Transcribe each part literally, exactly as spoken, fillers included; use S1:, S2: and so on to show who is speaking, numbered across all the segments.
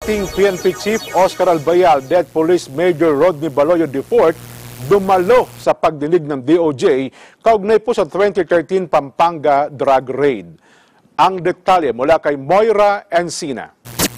S1: dating P N P Chief Oscar Albayalde at Police Major Rodney Baloyo the fourth dumalo sa pagdinig ng D O J kaugnay po sa twenty thirteen Pampanga drug raid. Ang detalye mula kay Moira Encina.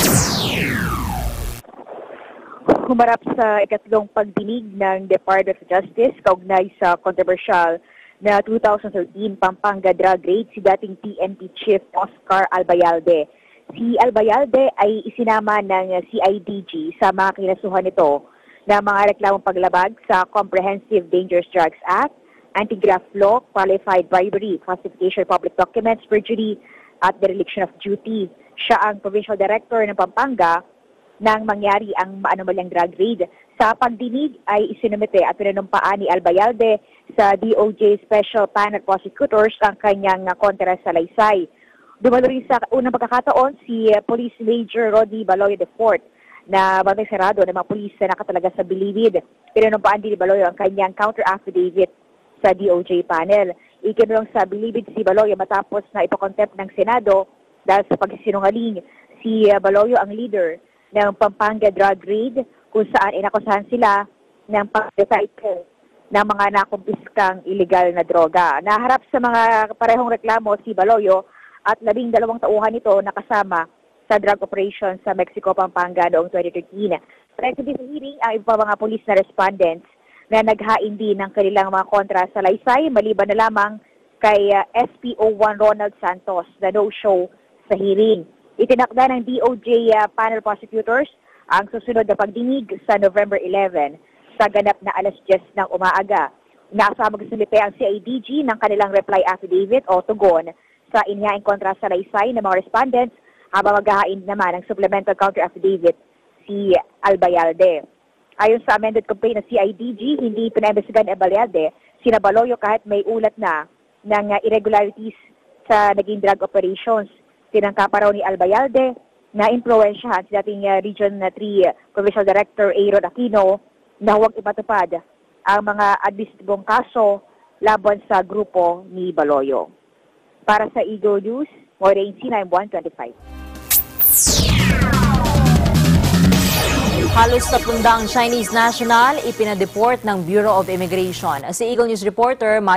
S2: Humarap sa ikatlong pagdinig ng Department of Justice kaugnay sa controversial na two thousand thirteen Pampanga drug raid si dating P N P Chief Oscar Albayalde. Si Albayalde ay isinama ng C I D G sa mga kinasuhan nito na mga reklamong paglabag sa Comprehensive Dangerous Drugs Act, Anti-Graft Law, Qualified Bribery, Falsification of Public Documents, Perjury, at Dereliction of Duty. Siya ang Provincial Director ng Pampanga nang mangyari ang maanumalyang drug raid. Sa pagdinig ay isinumite at pinanumpaan ni Albayalde sa D O J Special Panel Prosecutors ang kanyang kontrasalaysay. Dumalo rin sa unang pagkakataon si Police Major Rodney Baloyo the fourth na bantay sarado ng mga pulis na nakatalaga sa Bilibid. Pinanumpaan din ni Baloyo ang kanyang counter-affidavit sa D O J panel. Ikinulong sa Bilibid si Baloyo matapos na ipakontempt ng Senado dahil sa pagsisinungaling. Si Baloyo ang leader ng Pampanga drug raid kung saan inakusahan sila ng pag-recycle ng mga nakumpiskang illegal na droga. Naharap sa mga parehong reklamo si Baloyo at labing dalawang tauhan nito nakasama sa drug operation sa Mexico, Pampanga noong twenty thirteen. Present sa hearing ang iba mga pulis na respondents na naghain din ng kanilang mga kontra sa laysay maliban na lamang kay uh, S P O one Ronald Santos na no-show sa hearing. Itinakda ng D O J uh, panel prosecutors ang susunod na pagdinig sa November eleventh sa ganap na alas diyes ng umaaga. Inaasama gusto ang C I D G ng kanilang reply affidavit o tugon sa inyaing kontra sa laysay ng mga respondents habang maghahain naman ng supplemental counter-affidavit si Albayalde. Ayon sa amended complaint ng C I D G, hindi pinaimbestigahan ni Albayalde sina Baloyo kahit may ulat na ng uh, irregularities sa naging drug operations. Tinangka pa raw ni Albayalde na impluwensyahan si dating uh, Region three uh, Provincial Director Aaron Aquino na huwag ipatupad ang mga administratibong kaso laban sa grupo ni Baloyo. Para sa Eagle News, Moira Encina, one twenty-five.
S3: Halos tatlong daang Chinese national ipinadeport ng Bureau of Immigration. Si Eagle News reporter